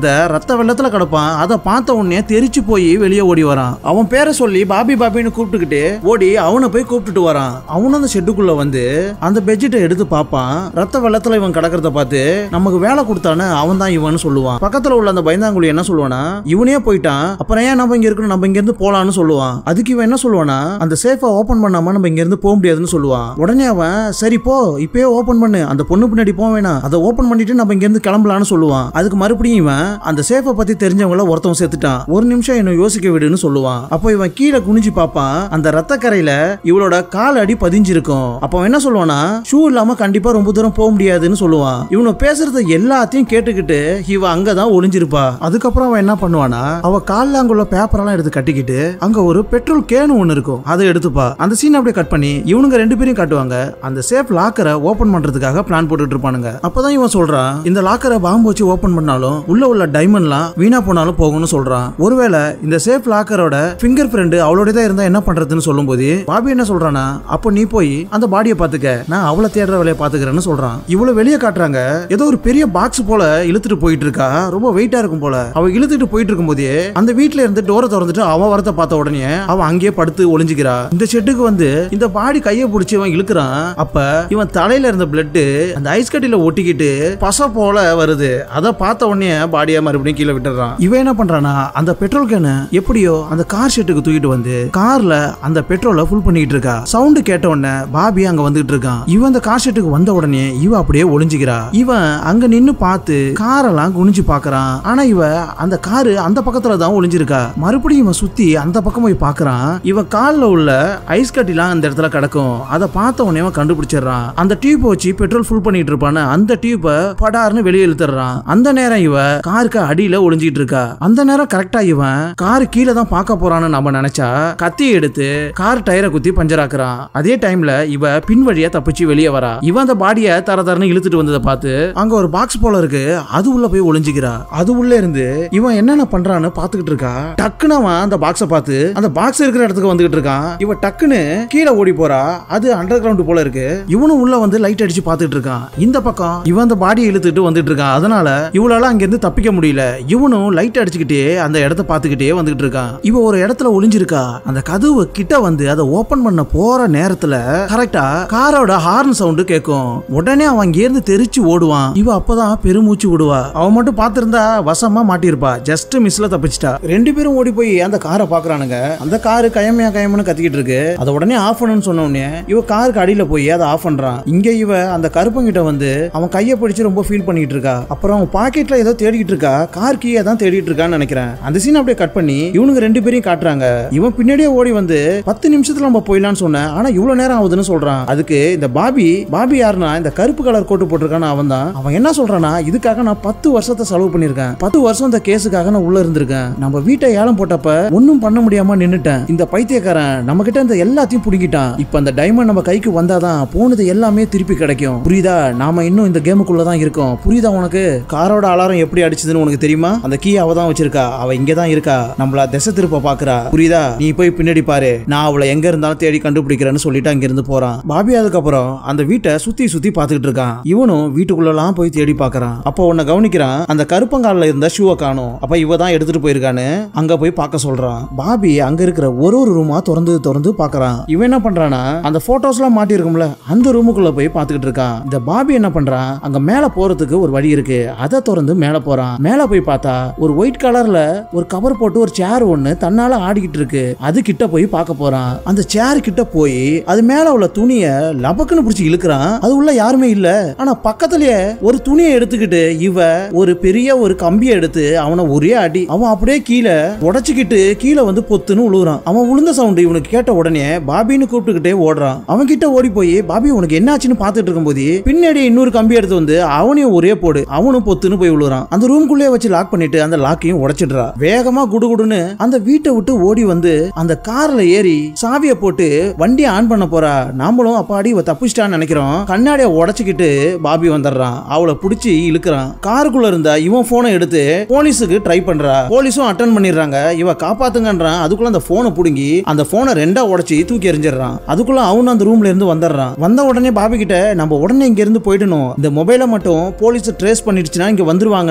ஒருத்த ரத்த வெள்ளத்துல கிடப்பான். அதை பார்த்த உடனே தெரிச்சு போய் வெளியே ஓடி வரான். அவன் பேரை சொல்லி பாபி பாபின்னு கூப்பிட்டுக்கிட்டு ஓடி அவனை போய் கூப்பிட்டுட்டு வரான். அவனும் அந்த ஷெட்டுக்குள்ள வந்து அந்த பெட்ஷீட்டை எடுத்து பார்ப்பான். ரத்த வெள்ளத்துல இவன் கிடக்கிறத பார்த்து நமக்கு வேலை கொடுத்தானே அவன் தான் இவன் சொல்லுவான். பக்கத்துல உள்ள அந்த பயந்தாங்குழி என்ன சொல்லுவானா, இவனே போயிட்டான், அப்புறம் ஏன் நம்ம இங்க இருக்கணும், நம்ம இங்க இருந்து போலான்னு சொல்லுவான். அதுக்கு இவன் என்ன சொல்லுவானா, அந்த சேஃபை ஓபன் பண்ணாம நம்ம இங்க இருந்து போக முடியாதுன்னு சொல்லுவான். உடனே அவன் சரி போ, இப்பயே ஓபன் பண்ணு, அந்த பொண்ணு பின்னாடி போக வேணாம், அதை ஓபன் பண்ணிட்டு நம்ம இங்க இருந்து கிளம்பலான்னு சொல்லுவான். அதுக்கு மறுபடியும் இவன் அந்த சேஃபை பத்தி தெரிஞ்சவங்கள ஒருத்தவன் சேர்த்துட்டான், ஒரு நிமிஷம் என்ன யோசிக்க விடுன்னு சொல்லுவான். அப்போ இவன் கீழே குனிஞ்சு பார்ப்பான். அந்த ரத்த கரையில இவளோட கால் அடி பதிஞ்சிருக்கும். அப்போ என்ன சொல்லுவானா, ஷூ இல்லாம கண்டிப்பா ரொம்ப தூரம் போக முடியாதுன்னு சொல்லுவான். இவனை பேசுறது எல்லாத்தையும் கேட்டுக்கிட்டு இவ அங்கதான் ஒளிஞ்சிருப்பா. அதுக்கப்புறம் அவன் என்ன பண்ணுவானா, அவ கால்ல அங்குள்ள பேப்பர் எல்லாம் எடுத்து கட்டிக்கிட்டு அங்க ஒரு பெட்ரோல் கேனு ஒன்னு இருக்கும், அதை எடுத்துப்பா. அந்த சீன் அப்படியே கட் பண்ணி இவனுங்க ரெண்டு பேரையும் காட்டுவாங்க. அந்த சேஃப் லாக்கரை ஓபன் பண்றதுக்காக பிளான் போட்டுட்டு இருப்பானுங்க. அப்பதான் இவன் சொல்றான், இந்த லாக்கரை பாம்பு வச்சு ஓபன் பண்ணாலும் உள்ள டைமண்ட்லாம் வீணா போனாலும் போகும்னு சொல்றான். ஒருவேளை இந்த சேஃப் லாக்கரோட ஃபிங்கர் பிரிண்ட் அவளோட தான் இருந்தா என்ன பண்றதுன்னு சொல்லும்போது பாபி என்ன சொல்றானா, அப்போ நீ போய் அந்த பாடியை பாத்துக்க, நான் அவளை தேடுற வேலையை பாத்துக்கிறேன்னு சொல்றான். இவ்வளவு வெளியே காட்டுறாங்க, ஏதோ ஒரு பெரிய பாக்ஸ் போல இழுத்துட்டு போயிட்டு இருக்கா, ரொம்ப வெயிட்டா இருக்கும் போல. அவ இழுத்துட்டு போயிட்டு இருக்கும் போதே அந்த வீட்டுல இருந்து டோரை திறந்துட்டு அவன் வரத்தை பார்த்த உடனே அவன் அங்கேயே படுத்து ஒளிஞ்சுக்கிறா. இந்த ஷெட்டுக்கு வந்து இந்த பாடி கையை பிடிச்சி இவன் இழுக்கிறான். அப்ப இவன் தலையில இருந்த பிளட் அந்த ஐஸ் கட்டில ஒட்டிக்கிட்டு பச போல வருது. அதை பார்த்த உடனே பாடியா மறுபடியும் கீழே விட்டுறான். இவன் என்ன பண்றானா, அந்த பெட்ரோல் கேனை எப்படியோ அந்த கார் ஷெட்டுக்கு தூக்கிட்டு வந்து கார்ல அந்த பெட்ரோலை ஃபுல் பண்ணிட்டு இருக்கா. சவுண்ட் கேட்ட உடனே பாபி அங்க வந்துட்டு இருக்கான். இவன் அந்த கார் ஷெட்டுக்கு வந்த உடனே இவ அப்படியே ஒளிஞ்சுக்கிறா. இவன் அங்க நின்னு பார்த்து காரெல்லாம் குனிஞ்சு பாக்குறான். ஆனா இவ அந்த காரு அந்த பக்கத்துல தான் ஒளிஞ்சிருக்கா. மறுபடியும் இவன் சுத்தி அந்த பக்கம் போய் பாக்குறான். இவன் கால்ல உள்ள ஐஸ் கட்டிலாம் அந்த இடத்துல கிடக்கும். அதை பார்த்த உடனே அவன் கண்டுபிடிச்சிடறான். அந்த டியூப் வச்சு பெட்ரோல் ஃபுல் பண்ணிட்டு இருப்பான அந்த டியூப்பை படார்னு வெளியே இழுத்துறான். அந்த நேரம் இவ காருக்கு அடியில ஒளிஞ்சிட்டு இருக்கா. அந்த நேரம் கரெக்டா இவன் காரு கீழே தான் பார்க்க போறான்னு நம்ம நினைச்சா கத்தி எடுத்து கார் டயரை குத்தி பஞ்சர் ஆக்குறான். அதே டைம்ல இவ பின் வழியா தப்பிச்சு வெளியே வரா. இவன் அந்த பாடியை தரன்னு இழுத்துட்டு வந்ததை பார்த்து அங்க ஒரு பாக்ஸ் போல இருக்கு, அது உள்ள போய் ஒளிஞ்சுக்கிறா. அது உள்ள இருந்து இவன் என்னென்ன பண்றான்னு பாத்துக்கிட்டு இருக்கா. டக்குன்னு அவன் அந்த பாக்ஸை பார்த்து அந்த பாக்ஸ் இருக்கிற இடத்துக்கு வந்துகிட்டு இருக்கான். இவ டக்குன்னு கீழே ஓடி போறா. அது அண்டர் கிரவுண்ட் போல இருக்கு. இவனும் உள்ள வந்து லைட் அடிச்சு பாத்துட்டு இருக்கான். இந்த பக்கம் இவன் அந்த பாடியை இழுத்துட்டு வந்துட்டு இருக்கான். அதனால இவளால அங்க இருந்து தப்பிக்க முடியல. இவனும் லைட் அடிச்சுக்கிட்டே அந்த இடத்தை பாத்துக்கிட்டே வந்துகிட்டு இருக்கான். இவ ஒரு இடத்துல ஒளிஞ்சிருக்கா. அந்த கதவு கிட்ட வந்து அதை ஓபன் பண்ண போற நேரத்துல கரெக்டா காரோட ஹார்ன் சவுண்ட் கேட்கும். உடனே அவன் அங்க இருந்து தெரிச்சு ஓடுவான். இவ அப்பதான் பெருமூச்சு விடுவா. அவன் மட்டும் பாத்திருந்தா வசமா மாட்டிருப்பா. ஜஸ்ட் மிஸ்ல தப்பிச்சிட்டா. ரெண்டு பேரும் ஓடி போய் அந்த காரை பாக்குறானுங்க. அந்த காரு கயமையான்னு கத்திக்கிட்டு இருக்கு. அதை உடனே ஆஃப் பண்ணு சொன்ன உடனே இவ காருக்கு அடியில போய் அதை ஆஃப் பண்றான். இங்க இவ அந்த கருப்பங்கிட்ட வந்து அவன் கையை பிடிச்சு ரொம்ப ஃபீல் பண்ணிட்டு இருக்கா. அப்புறம் அவன் பாக்கெட்ல ஏதோ தேடிட்டு இருக்கா. கார் கீயை தான் தேடிட்டு இருக்கான்னு நினைக்கிறேன். அந்த சீன் அப்படியே கட் பண்ணி இவனுக்கு ரெண்டு பேரையும் காட்டுறாங்க. இவன் பின்னாடியே ஓடி வந்து 10 நிமிஷத்துல நம்ம போயிடலாம்னு சொன்னேன், ஆனா இவ்வளவு நேரம் ஆகுதுன்னு சொல்றான். அதுக்கு இந்த பாபி யாருன்னா இந்த கருப்பு கலர் கோட்டு போட்டிருக்கான அவன் தான். அவன் என்ன சொல்றானா, இதுக்காக நான் 10 வருஷத்தை செலவு பண்ணிருக்கேன், 10 வருஷம் இந்த கேஸுக்காக நான் உள்ள இருந்திருக்கேன். நம்ம வீட்டை ஏலம் போட்டப்ப ஒன்னும் பண்ண முடியாம நின்னுட்டேன். இந்த பைத்தியக்காரன் நம்ம கிட்ட இந்த எல்லாத்தையும் புடிக்கிட்டான். இப்ப அந்த டைமண்ட் நம்ம கைக்கு வந்தாதான் போனது எல்லாமே திருப்பி கிடைக்கும். புரியுதா? நாம இன்னும் இந்த கேமுக்குள்ளதான் இருக்கோம். புரியுதா உனக்கு? காரோட அலாரம் எப்படி அடிச்சதுன்னு உனக்கு தெரியுமா? அந்த கீ அவ தான் வச்சிருக்கா. அவ இங்கதான் இருக்கா. நம்மள திசை திருப்ப பாக்குறா. புரியுதா? நீ போய் பின்னாடி பாரு, நான் அவளை எங்க இருந்தாலும் தேடி கண்டுபிடிக்கிறேன்னு சொல்லிட்டு அங்க இருந்து போறான். பாபி அதுக்கப்புறம் அந்த வீட்டை சுத்தி பாத்துக்கிட்டு இருக்கான். இவனும் வீட்டுக்குள்ளலாம் போய் தேடி பாக்குறான். அப்போ உன்னை கவனிக்கிறான். அந்த கருப்பங்கால இருந்த ஷூவை காணும். அப்ப இவ தான் எடுத்துட்டு போயிருக்கான்னு அங்க போய் பார்க்க சொல்றான். பாபி அங்க இருக்கிற ஒரு ரூமா திறந்து பாக்குறான். இவன் என்ன பண்றானா, அந்த போட்டோஸ் எல்லாம் மாட்டி இருக்கும்ல அந்த ரூமுக்குள்ள போய் பாத்துக்கிட்டு இருக்கான். இந்த பாபி என்ன பண்றான், அங்க மேல போறதுக்கு ஒரு வழி இருக்கு, அதை திறந்து மேல போறான். மேல போய் பார்த்தா ஒரு ஒயிட் கலர்ல ஒரு கவர் போட்டு ஒரு சேர் ஒண்ணு தன்னால ஆடிக்கிட்டு இருக்கு. அது கிட்ட போய் பார்க்க போறான். அந்த சேர் கிட்ட போய் அது மேல உள்ள துணிய லபக்குன்னு பிடிச்சி இழுக்கிறான். அது உள்ள யாருமே இல்ல. ஆனா பக்கத்திலேயே ஒரு துணியை எடுத்துக்கிட்டு இவ ஒரு பெரிய ஒரு கம்பியை எடுத்து அவனை ஒரே அடி. அவன் அப்படியே கீழே உடைச்சுக்கிட்டு கீழே வந்து பொத்துன்னு உழுகுறான். அவன் உளுந்த சவுண்ட் இவனுக்கு கேட்ட உடனே பாபின்னு கூப்பிட்டுக்கிட்டே ஓடுறான். அவன் கிட்ட ஓடி போய் பாபி உனக்கு என்னாச்சுன்னு பாத்துட்டு இருக்கும் போது பின்னாடி இன்னொரு கம்பி எடுத்து வந்து அவனையும் ஒரே போடு. அவனும் பொத்துன்னு போய் விழுறான். அந்த ரூம்குள்ளே வச்சு லாக் பண்ணிட்டு அந்த லாக்கையும் உடைச்சிடுறா. வேகமா குடுகுடுன்னு அந்த வீட்டை விட்டு ஓடி வந்து அந்த கார்ல ஏறி சாவிய போட்டு வண்டியை ஆன் பண்ண போறா. நாமளும் அப்பாடி இவ தப்பிச்சிட்டான்னு நினைக்கிறோம். கண்ணாடியை உடைச்சுக்கிட்டு பாபி வந்துடுறான். அவளை பிடிச்சி இழுக்கிறான். காருக்குள்ள இருந்தா இவன் போனை எடுத்து போலீஸுக்கு ட்ரை பண்றா. போலீஸும் அட்டன் பண்ணிடுறாங்க. இவ காப்பாத்துங்கன்றான். அதுக்குள்ள அந்த போனை புடுங்கி அந்த போனை ரெண்டா உடைச்சி தூக்கி எறிஞ்சிடறான். அதுக்குள்ள அவனும் அந்த ரூம்ல இருந்து வந்துடுறான். வந்த உடனே பாபி கிட்ட நம்ம உடனே இங்க இருந்து போயிடணும், இந்த மொபைலை மட்டும் போலீஸ் ட்ரேஸ் பண்ணிடுச்சுன்னா இங்க வந்துருவாங்கன்னு பாபி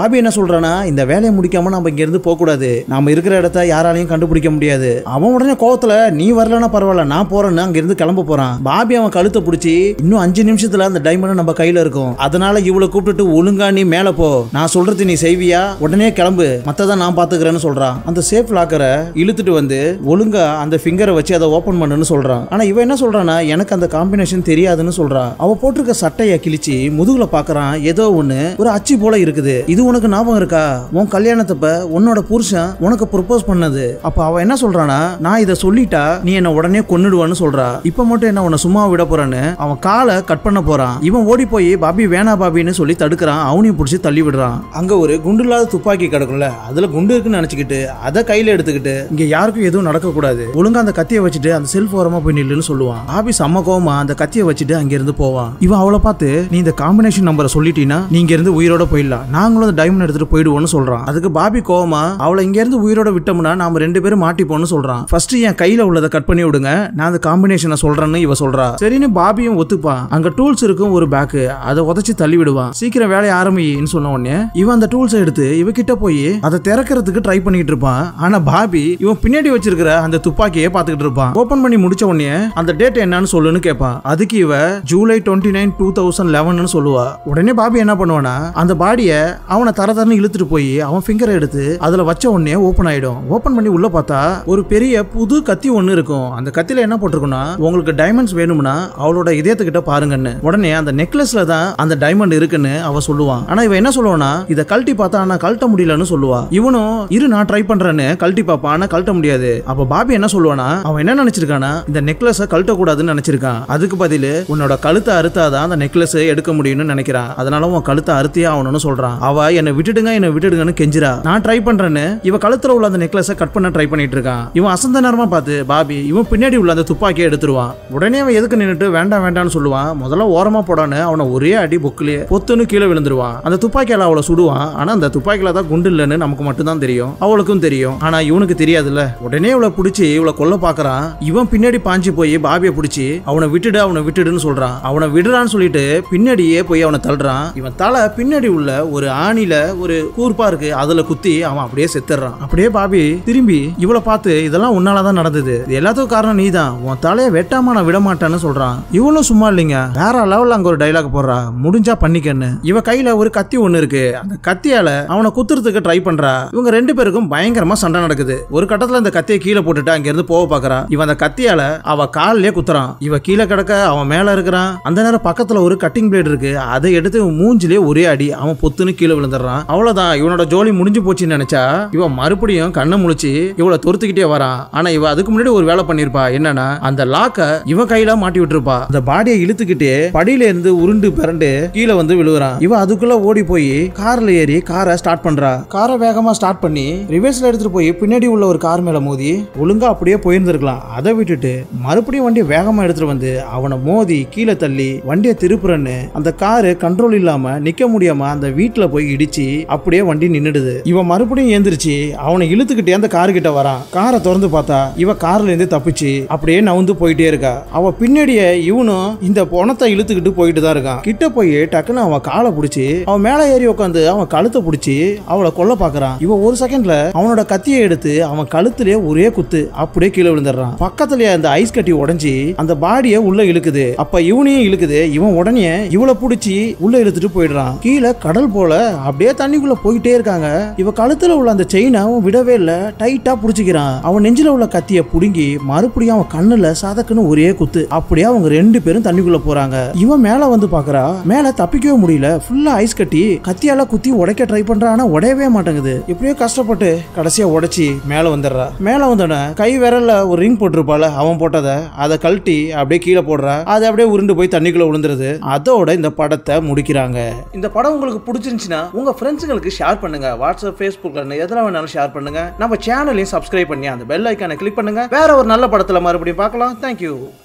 பாபி என்ன சொல்றானா, இந்த வேலையை முடிக்காம நம்ம இங்க இருந்து போக கூடாது, நாம இருக்கிற இடத்த யாராலையும் கண்டுபிடிக்க முடியாது. அவன் உடனே கோவத்துல நீ வரலன்னா பரவாயில்ல நான் போறேன்னு அங்க இருந்து கிளம்ப போறான். பாபி அவன் கழுத்தை பிடிச்சி இன்னும் 5 நிமிஷத்துல அந்த டைமண்ட் நம்ம கையில இருக்கும், அதனால இவளை கூப்பிட்டுட்டு ஒழுங்கா நீ மேல போ, நான் சொல்றது நீ செய்வியா, உடனே கிளம்பு, மத்தத நான் பாத்துக்கிறேன்னு சொல்றான். அந்த சேஃப் லாக்கரை இழுத்துட்டு வந்து ஒழுங்கா அந்த ஃபிங்கரை வச்சு அதை ஓபன் பண்ணுன்னு சொல்றான். ஆனா இவன் என்ன சொல்றானா, எனக்கு அந்த காம்பினேஷன் தெரியாதுன்னு சொல்றான். அவ போட்டிருக்க சட்டைய கிழிச்சு முதுகுல பாக்குறான், ஏதோ ஒண்ணு ஒரு அச்சு போல இருக்குது. இது உனக்கு ஞாபகம் இருக்கா, உன் கல்யாணத்தப்ப உன்னோட புருஷன் உனக்கு ப்ரொபோஸ் பண்ணது. அப்ப அவ என்ன சொல்றானா, நான் இதை சொல்லிட்டா நீ என்ன உடனே கொன்னுடுவான்னு சொல்றா. இப்ப மட்டும் என்ன உன்னை சும்மா விட போறான்னு அவன் காலை கட் பண்ண போறான். இவன் ஓடி போய் பாபி வேணா பாபின்னு சொல்லி தடுக்கிறான். அவனையும் பிடிச்சி தள்ளி விடுறான். அங்க ஒரு குண்டு இல்லாத துப்பாக்கி கிடக்கும்ல, அதுல குண்டு இருக்குன்னு நினைச்சுக்கிட்டு அதை கையில எடுத்துக்கிட்டு இங்க யாருக்கும் எதுவும் நடக்க கூடாது, ஒழுங்கா அந்த கத்தியை வச்சுட்டு அந்த செல்ஃப் ஓரமா போய் நில்லுன்னு சொல்லுவான். பாபி செம்ம கோவமா அந்த கத்தியை வச்சுட்டு அங்க இருந்து போவான். இவன் அவளை பார்த்து நீ இந்த காம்பினேஷன் நம்பரை சொல்லிட்டீனா நீ இங்க இருந்து உயிரோட போயிடலாம், நாங்களும் அந்த டைமண்ட் எடுத்துட்டு போயிடுவோம்னு சொல்றான். அதுக்கு பாபி கோவமா அவளை இங்க இருந்து உயிரோட விட்டோம்னா நாம 2 பேரும் மாட்டிப்போம்னு சொல்றான். ஃபர்ஸ்ட் என் கையில உள்ளதை கட் பண்ணி விடுங்க, நான் அந்த காம்பினேஷனை சொல்றேன்னு இவ சொல்றா. சரின்னு பாபியும் ஒத்துப்பான். அங்க டூல்ஸ் இருக்கும் ஒரு பேக்கு, அதை உதச்சி தள்ளி விடுவான். சீக்கிரம் வேலையை ஆரம்பின்னு சொன்ன உடனே இவன் அந்த டூல்ஸை எடுத்து இவ கிட்ட போய் அதை திறக்கிறதுக்கு ட்ரை பண்ணிட்டு இருப்பான். ஆனா பாபி இவன் பின்னாடி வச்சிருக்கிற அந்த துப்பாக்கியை பாத்துக்கிட்டு இருப்பான். ஓபன் பண்ணி முடிச்ச உடனே அந்த டேட் என்னன்னு சொல்லுன்னு கேட்பான். அதுக்கு இவ ஜூலை 29, 2011 சொல்லுவா. உடனே பாபி என்ன பண்ணுவானா, அந்த பாடியை அவனை தரதரன்னு இழுத்துட்டு போய் அவன் ஃபிங்கரை எடுத்து அதுல வச்ச உடனே ஓபன் ஆயிடும். ஓபன் பண்ணி உள்ள பார்த்தா ஒரு பெரிய புது கத்தி ஒண்ணு இருக்கும். அந்த கத்தில என்ன போட்டிருக்குன்னா, உங்களுக்கு டைமண்ட்ஸ் வேணும்னா அவளோட இதயத்துக்கிட்ட பாருங்கன்னு. உடனே அந்த நெக்லஸ்ல தான் அந்த டைமண்ட் இருக்குன்னு அவ சொல்லுவான். ஆனா இவ என்ன சொல்லுவானா, இத கழட்டி பார்த்தா ஆனா கழட்ட முடியலன்னு சொல்லுவா. இவனும் இரு நான் ட்ரை பண்றேன்னு கழட்டி பாப்பான், ஆனா கழட்ட முடியாது. அப்ப பாபி என்ன சொல்லுவானா, அவன் என்ன நினைச்சிருக்கானா, இந்த நெக்லஸ கழட்ட கூடாதுன்னு நினைச்சிருக்கான். அதுக்கு பதில் உன்னோட கழுத்தை அறுத்தாதான் அந்த நெக்லஸ் எடுக்க முடியும்னு நினைக்கிறான். அதனால உன் கழுத்தை அறுத்தியே ஆகணும்னு சொல்றான். அவ என்ன விட்டுடுங்கன்னு கெஞ்சிரா. நான் ட்ரை பண்றேன்னு இவ கழுத்துல உள்ள அந்த நெக்லஸ கட் பண்ண ட்ரை பண்ணிட்டு இருக்கான். இவன் அசந்த நேரமா பார்த்து பாபி இவன் பின்னாடி உள்ள அந்த துப்பாக்கியை எடுத்துருவான். உடனே அவன் எதுக்கு நின்னுட்டு வேண்டாம் வேண்டாம்னு சொல்லுவான். முதல்ல ஓரமா போடான்னு அவனை ஒரே அடி பொக்கிலேயே பொத்துன்னு கீழே விழுந்துருவான். அந்த துப்பாக்கியால அவளை சுடுவான். ஆனா அந்த துப்பாக்கியில தான் குண்டு இல்லைன்னு நமக்கு மட்டும் தான் தெரியும், அவளுக்கும் தெரியும். ஆனா இவனுக்கு தெரியாதுல்ல. உடனே இவளை பிடிச்சி இவளை கொல்ல பாக்குறான். இவன் பின்னாடி பாஞ்சு போய் பாபியை பிடிச்சி அவனை விட்டுடுன்னு சொல்றான். அவனை விடுறான்னு சொல்லிட்டு பின்னாடியே போய் அவனை தள்ளுறான். இவன் தலை பின்னாடி உள்ள ஒரு ஆணில ஒரு கூர்ப்பா இருக்கு, அதுல குத்தி அவன் அப்படியே செத்துறான். அப்படியே பாபி திரும்பி இவளை பார்த்து இதெல்லாம் உன்னாலதான் நடந்தது, எல்லாத்துக்கும் காரணம் நீதான், உன் தலையை வெட்டாம நான் விட மாட்டேன்னு சொல்றான். இவளும் சும்மா இல்லைங்க, வேற லெவல்ல அங்க ஒரு டைலாக் போடுறா, முடிஞ்சா பண்ணிக்கன்னு. இவ கையில ஒரு கத்தி ஒண்ணு இருக்கு, அந்த கத்தியால அவனை குத்துறதுக்கு ட்ரை பண்றா. இவங்க 2 பேருக்கும் பயங்கரமா சண்டை நடக்குது. ஒரு கட்டத்துல இந்த கத்தியை கீழே போட்டுட்டு அங்க இருந்து போக பாக்குறா. இவன் அந்த கத்தியால அவ காலிலே குத்துறான். இவ கீழே கிடக்க அவன் மேல இருக்கிறான். அந்த நேரம் பக்கத்துல ஒரு கட்டிங் பிளேட் இருக்கு, அதை எடுத்து மூஞ்சிலே ஒரே அடி, அவன் பொத்துன்னு கீழே விழுந்துடுறான். அவ்வளவுதான், இவனோட ஜோலி முடிஞ்சு போச்சுன்னு நினைச்சா இவன் மறுபடியும் கண்ணை முழிச்சு இவளை துரத்துக்கிட்டே வரான். ஆனா இவ அதுக்கு முன்னாடி ஒரு வேலை பண்ணிருப்பா. என்னன்னா, அந்த லாக்க இவன் கையில மாட்டி விட்டுருப்பா. அந்த பாடியை இழுத்துக்கிட்டே படியில இருந்து உருண்டு பிறண்டு கீழே வந்து விழுகுறான். இவ அதுக்குள்ள ஓடி போய் கார்ல ஏறி காரை ஸ்டார்ட் பண்றா. காரை வேகமா ஸ்டார்ட் பண்ணி ரிவர்ஸ்ல எடுத்துட்டு போய் பின்னாடி உள்ள ஒரு கார் மேல மோதி ஒழுங்கா அப்படியே போயிருந்திருக்கலாம். அதை விட்டுட்டு மறுபடியும் வண்டியை வேகமா எடுத்துட்டு வந்து அவனை மோதி கீழே தள்ளி வண்டியை திருப்புறன்னு அந்த காரு கண்ட்ரோல் இல்லாம நிக்க முடியாம அந்த வீட்டுல போய் இடிச்சு அப்படியே வண்டி நின்னுடுது. இவன் மறுபடியும் ஏந்திரிச்சு அவனை இழுத்துக்கிட்டே அந்த காரு கிட்ட வரான். காரை திறந்து பார்த்தா இவ கார்ல இருந்து தப்பிச்சு அப்படியே நவுந்து போயிட்டே இருக்கா. அவ பின்னாடியே இவனும் இந்த பொணத்தை இழுத்துக்கிட்டு போயிட்டு தான் இருக்கான். கிட்ட போய் டக்குன்னு அவன் காலை பிடிச்சி அவன் மேல ஏறி உட்காந்து அவன் கழுத்தை பிடிச்சி அவளை கொல்ல பாக்குறான். இவன் ஒரு செகண்ட்ல அவனோட கத்தியை எடுத்து அவன் கழுத்திலே ஒரே குத்து அப்படியே கீழே விழுந்துடுறான். பக்கத்துலயே அந்த ஐஸ் கட்டி உடைஞ்சி அந்த பாடியை உள்ள இழுக்குது. அப்ப இவனையும் இழுக்குது. இவன் உடனே இவளை பிடிச்சி உள்ள இழுத்துட்டு போயிடுறான். கீழே கடல் போல அப்படியே தண்ணிக்குள்ள போயிட்டே இருக்காங்க. இவ கழுத்துல உள்ள அந்த செயினை அவன் விடவே இல்ல, டைட்டா புடிச்சுக்கிறான். அவன் நெஞ்சில உள்ள கத்திய புடுங்கி மறுபடியும் அவன் கண்ணுல சதக்குன்னு ஒரே குத்து. அப்படியே அவங்க 2 பேரும் தண்ணிக்குள்ள போறாங்க. இவன் மேல வந்து பாக்குறா, மேல தப்பிக்கவே முடியல, ஃபுல்லா ஐஸ் கட்டி கத்தியால குத்தி உடைக்க ட்ரை பண்றா, ஆனா உடையவே மாட்டேங்குது. எப்படியோ கஷ்டப்பட்டு கடைசியா உடைச்சி மேல வந்துடுறா. மேல வந்தோடனே கை விரல்ல ஒரு ரிங் போட்டிருப்பால, அவன் போட்டதை அதை கழட்டி அப்படியே கீழே போடுறா. அது அப்படியே உருண்டு போய் தண்ணிக்குள்ள விழுந்துருது. அதோட இந்த படத்தை முடிக்கிறாங்க. இந்த படம் உங்களுக்கு பிடிச்சிருந்துச்சுன்னா உங்க ஃப்ரெண்ட்ஸுங்களுக்கு ஷேர் பண்ணுங்க. வாட்ஸ்அப், ஃபேஸ்புக்ல எதுல வேணாலும் ஷேர் பண்ணுங்க. நம்ம சேனலையும் சப்ஸ்கிரைப் பண்ணி அந்த பெல் ஐக்கானை கிளிக் பண்ணுங்க. வேற ஒரு நல்ல படத்துல மறுபடியும் பார்க்கலாம். தேங்க்யூ.